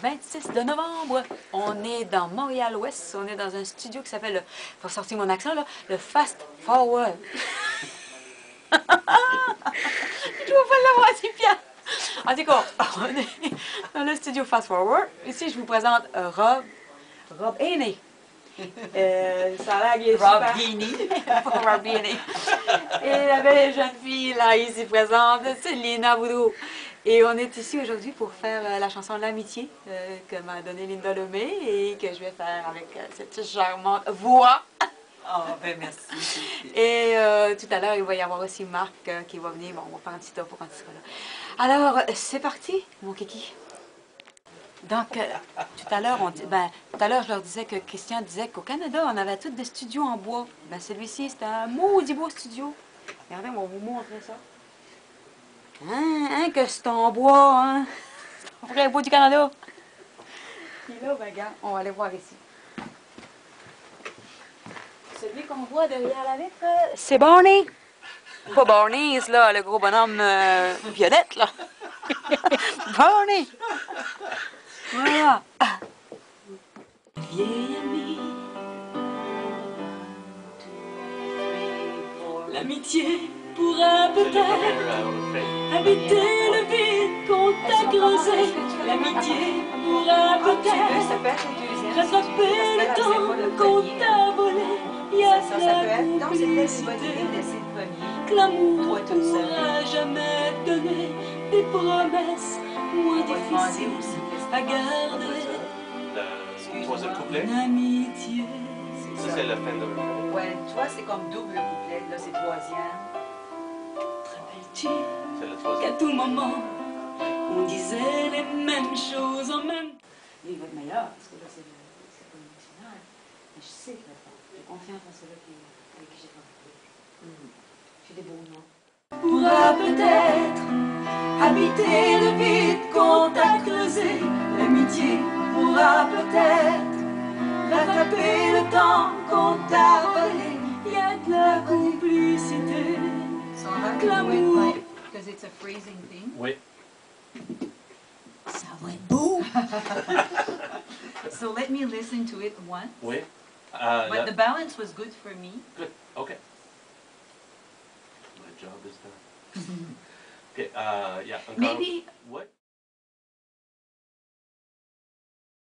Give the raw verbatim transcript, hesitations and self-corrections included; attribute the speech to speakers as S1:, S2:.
S1: vingt-six de novembre. On est dans Montréal-Ouest. On est dans un studio qui s'appelle, le, pour sortir mon accent, là, le Fast Forward. Je ne veux pas l'avoir si bien. En tout cas, on est dans le studio Fast Forward. Ici, je vous présente euh, Rob. Rob Haney. Euh, ça a l'air
S2: Rob
S1: Haney. Rob Haney. Et la belle jeune fille, là, ici présente, c'est Lina Boudreau. Et on est ici aujourd'hui pour faire euh, la chanson L'Amitié euh, que m'a donnée Linda Lemay et que je vais faire avec euh, cette charmante voix.
S2: Oh, ben merci.
S1: Et euh, tout à l'heure, il va y avoir aussi Marc euh, qui va venir. Bon, on va faire un petit topo quand il sera là. Alors, euh, c'est parti, mon kiki. Donc, euh, tout à l'heure, on dit, ben, tout à l'heure, je leur disais que Christian disait qu'au Canada, on avait tous des studios en bois. Ben, celui-ci, c'est un maudit beau studio. Regardez, on va vous montrer ça. Hein, hein, que c'est en bois, hein? On ferait un bois du Canada. Puis là, ben, regarde, on va aller voir ici. Celui qu'on voit derrière la vitre, c'est Barney. Pas Barney, là, le gros bonhomme euh, violette, là. Barney. Voilà. Vieille amie, l'amitié pourra peut-être habiter le vide qu'on t'a creusé. L'amitié pourra peut-être rattraper le temps qu'on t'a volé. Il y a de la complicité que l'amour ne pourra jamais donner. Des promesses moins difficiles à garder.
S3: Troisième couplet.
S1: Amitié.
S3: Ça, c'est la fin de refrain.
S2: Ouais, tu vois, c'est comme double couplet. Là, c'est troisième.
S1: Te rappelles-tu
S3: C'est le
S1: qu'à
S3: troisième.
S1: tout moment, on disait les mêmes choses en même temps? Il va être meilleur, parce que là, c'est pas l'émotionnel. Mais je sais qu'il va être bon. J'ai confiance en celui qui, avec qui j'ai travaillé. J'ai des beaux noms. Pourra peut-être habiter le vide qu'on t'a creusé. L'amitié pourra peut-être rattraper le temps qu'on t'a volé. Il y a de la complicité.
S2: So I'm not
S1: Que
S2: gonna do it
S1: l'amour.
S2: like, because it's a phrasing thing.
S3: Oui.
S1: Ça va être beau.
S2: So let me listen to it once.
S3: Oui. Uh,
S2: But
S3: là-
S2: the balance was good for me.
S3: Good. Okay. My job is done. Okay. Uh, yeah. encore-
S1: Maybe
S3: What?